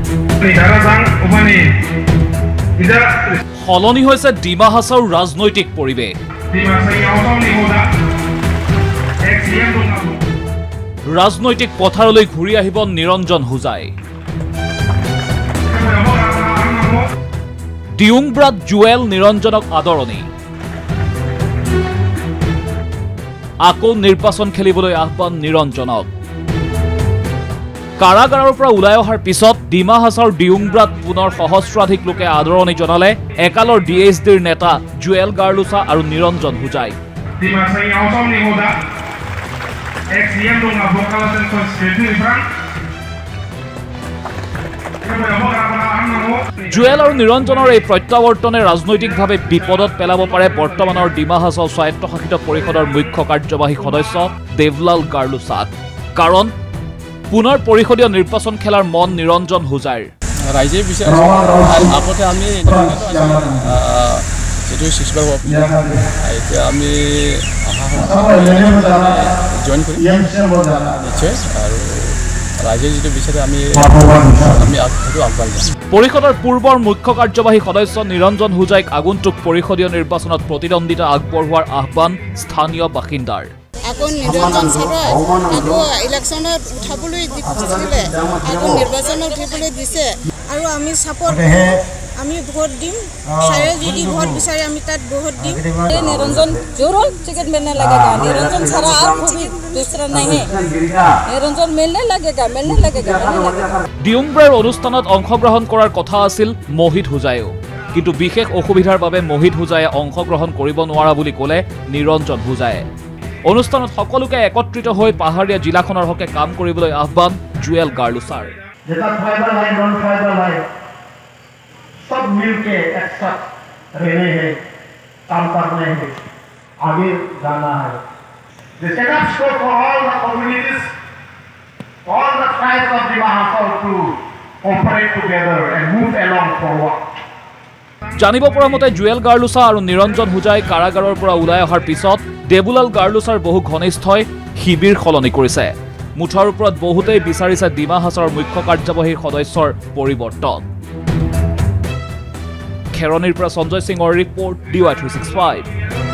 সলনি হৈছে ডিমা হাছাওৰ ৰাজনৈতিক পৰিৱেশ ৰাজনৈতিক পথাৰলৈ ঘূৰি আহিব নিৰঞ্জন হুজাই ডিউংব্ৰাত জুৱেল নিৰঞ্জনক আদৰণি আকৌ নিৰ্বাচন খেলিবলৈ আহ্বান নিৰঞ্জনক কাৰাগাৰৰ পৰা ওলাই অহাৰ পিছত ডিমা হাছাওৰ ডিউংব্ৰাত পুনৰ সহস্ৰাধিক লোকে আদৰণি জনালে একালৰ ডিএইচডিৰ নেতা জুৱেল গাৰ্লুছা আৰু নিৰঞ্জন হুজাই জুৱেল আৰু নিৰঞ্জনৰ এই প্ৰত্যাৱৰ্তনে ৰাজনৈতিকভাৱে বিপদত পেলাব পাৰে বৰ্তমানৰ ডিমা হাছাও স্বায়ত্তশাসিত পৰিষদৰ মুখ্য কাৰ্যবাহী সদস্য দেৱলাল গাৰ্লুছাক কাৰণ পুনৰ পৰিষদীয় নিৰ্বাচন খেলাৰ মন নিৰঞ্জন হুজাইৰ ৰাইজে বিচাৰে আগতে আমি যেটো শিশবাগ এতিয়া আমি জয়েন কৰি নিশ্চয় আৰু ৰাইজে যেটো বিচাৰে আমি আগবাঢ়ি যাম পৰিষদৰ পূৰ্বৰ মুখ্য কাৰ্যবাহী সদস্য নিৰঞ্জন হুজাইক আগন্তুক পৰিষদীয় নিৰ্বাচনত প্ৰতিদ্বন্দ্বিতা আগবঢ়োৱাৰ আহ্বান স্থানীয় বাসিন্দাৰ আকৌ নিৰঞ্জন ছাৰে আকৌ ইলেকশ্যনত উঠাবলৈ দিছিলে আকৌ নিৰ্বাচনত উঠিবলৈ দিছে আৰু আমি সাপোৰ্ট আমি ভোট দিম ছাৰে যদি ভোট বিচাৰে আমি তাত ভোট দিম নিৰঞ্জন জৰুৰ টিকেট মিলনে লাগেগা নিৰঞ্জন ছাৰা আৰু কোই दूसरा नहीं है নিৰঞ্জন মিলনে লাগেগা ডিউংব্ৰাৰ অনুষ্ঠানত অংশগ্ৰহণ কৰাৰ কথা আছিল মোহিত হুজাইও কিন্তু বিশেষ অসুবিধাৰ বাবে মোহিত হুজাইয়ে অংশগ্ৰহণ কৰিব নোৱাৰা বুলি ক'লে নিৰঞ্জন হুজাইয়ে অনুষ্ঠানত সকলোকে একত্ৰিত হৈ পাহাৰীয়া জিলাখনৰ হকে কাম কৰিবলৈ আহ্বান জুৱেল গাৰ্লুছাৰ सब मिलके एक साथ रहने हैं काम करने हैं आगे जाना है the setup scope for all the communities all the tribes of the Mahasal to operate together and move along forward জানিব পৰা মতে জুৱেল গাৰ্লুছা আৰু নিৰঞ্জন হুজাই কাৰাগাৰৰ পৰা ওলাই অহাৰ পিছত দেবুলাল গাৰ্লুছাৰ বহু ঘনিষ্ঠই শিবিৰ সলনি কৰিছে মুঠাৰ ওপৰত বহুতেই বিচাৰিছে ডিমা হাছাওৰ মুখ্য কাৰ্যবাহী সদস্যৰ পৰিৱৰ্তন খেৰণিৰ পৰা সঞ্জয় সিঙৰ ৰিপৰ্ট DY365